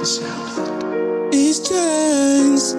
These chains.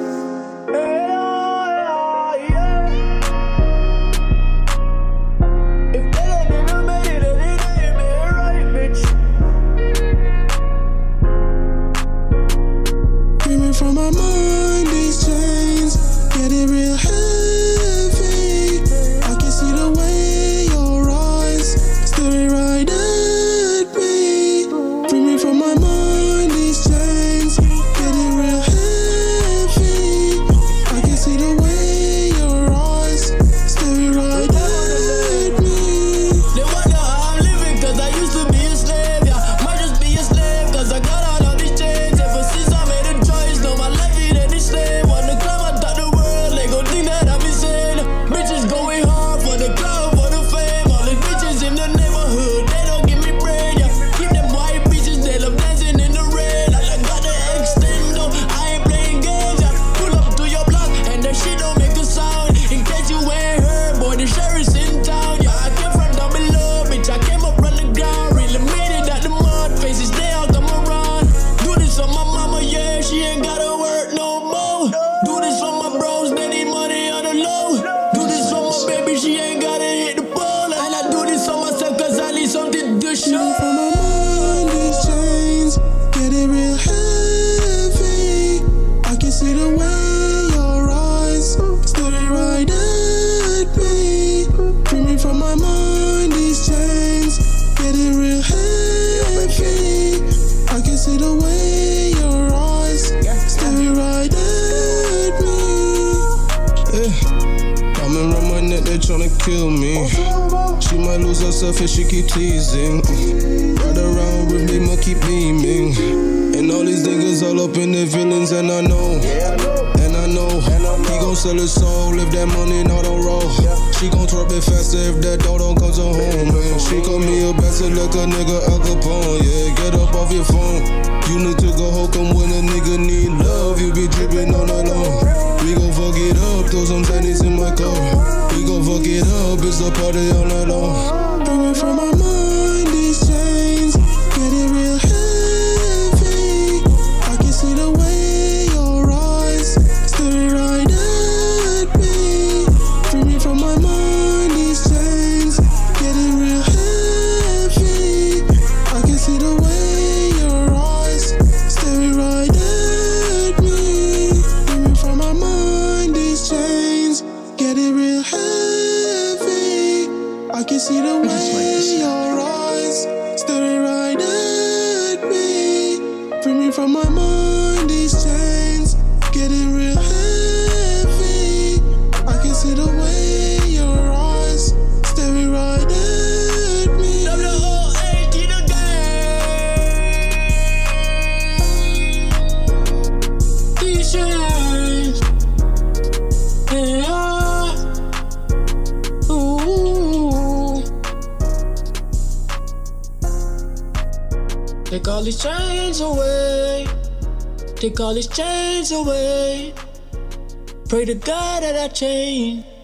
From my mind, these chains get it real heavy. I can see the way your eyes staring right at me. Free me from my mind, these chains get it real heavy. I can see the way your eyes staring right at me. They wonder how I'm living, cause I used to be a slave, yeah. Might just be a slave, cause I got all of these chains. Ever since I made a choice, no, my life ain't any slave. Wanna climb on top the world, they gon' think that I'm insane. Bitches going hard for the clout, for the fame. All these bitches in the neighborhood, they don't give me bread, yeah. Keep them white bitches, they love dancing in the rain. I got the extendo, I ain't playing games, yeah. Pull up to your block, and that shit don't make a sound. In case you ain't heard, boy, the sheriff's in town, yeah. I came from down below, bitch, I came up from the ground. Really made it out the mud, faces, they all come around. Do this for my mama, yeah, she ain't gotta work no more. Do this for my bros, they need money on the low. Do this for my baby, she ain't gotta hit the ball. And I do this for myself, cause I need something to show. From my mind, these chains get it real heavy. I can see the way your eyes staring right at me. Free me from my mind, these chains get it real heavy. I can see the way your eyes staring right at me. Diamond around my neck, they tryna kill me. She might lose herself if she keep teasing. Ride around with me, ma keep beaming. And all these niggas all up in their feelings, and I know, he gon' sell his soul if that money not on roll. She gon' twerk it faster if that dough don't come to home, man. She call me a bastard like a nigga Al Capone, yeah. Get up off your phone. You need to go home when a nigga need love. You be dripping on that long. We gon' fuck it up, throw some tennis in my car. We gon' fuck it up, it's a party all night long. Bring me from my mind, these chains get it real heavy. I can see the way your eyes staring right at me. Free me from my mind, these chains get it real heavy. I can see the way your eyes staring right at me. Free me from my mind, these chains get it real heavy. I can see the way your eyes staring right at me. Free me from my mind, these chains getting real heavy. I can see the way your eyes staring right at me. WOA, keep the game. These chains, yeah. Ooh. Take all these chains away. Take all these chains away. Pray to God that I change.